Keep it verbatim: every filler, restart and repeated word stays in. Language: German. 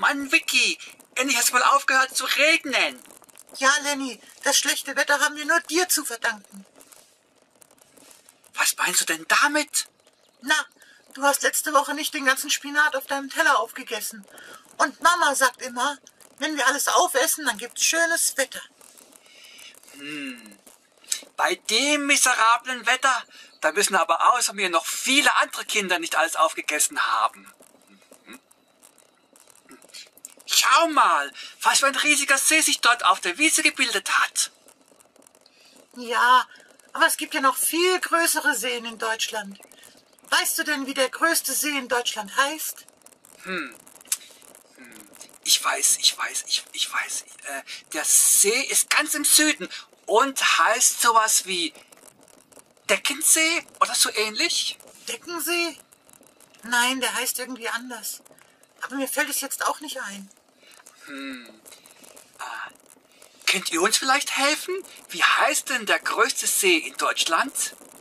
Mann, Vicky, endlich hast du mal aufgehört zu regnen. Ja, Lenny, das schlechte Wetter haben wir nur dir zu verdanken. Was meinst du denn damit? Na, du hast letzte Woche nicht den ganzen Spinat auf deinem Teller aufgegessen. Und Mama sagt immer, wenn wir alles aufessen, dann gibt's schönes Wetter. Hm. Bei dem miserablen Wetter, da wissen aber außer mir noch viele andere Kinder nicht alles aufgegessen haben. Schau mal, was für ein riesiger See sich dort auf der Wiese gebildet hat. Ja, aber es gibt ja noch viel größere Seen in Deutschland. Weißt du denn, wie der größte See in Deutschland heißt? Hm. hm. Ich weiß, ich weiß, ich, ich weiß. Äh, der See ist ganz im Süden und heißt sowas wie Deckensee oder so ähnlich. Deckensee? Nein, der heißt irgendwie anders. Aber mir fällt es jetzt auch nicht ein. Hm. Äh, könnt ihr uns vielleicht helfen? Wie heißt denn der größte See in Deutschland?